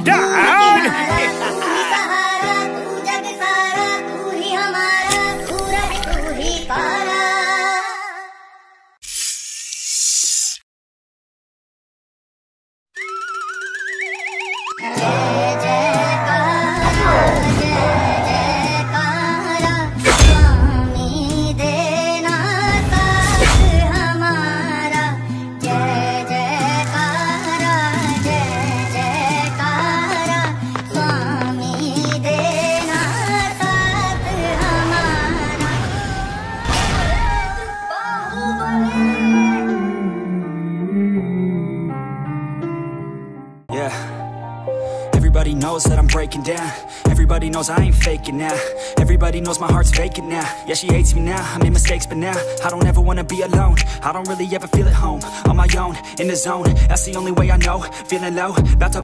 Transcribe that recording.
down. Everybody knows that I'm breaking down. Everybody knows I ain't faking now. Everybody knows my heart's vacant now. Yeah, she hates me now, I made mistakes, but now I don't ever wanna be alone. I don't really ever feel at home. On my own, in the zone, that's the only way I know. Feeling low, about to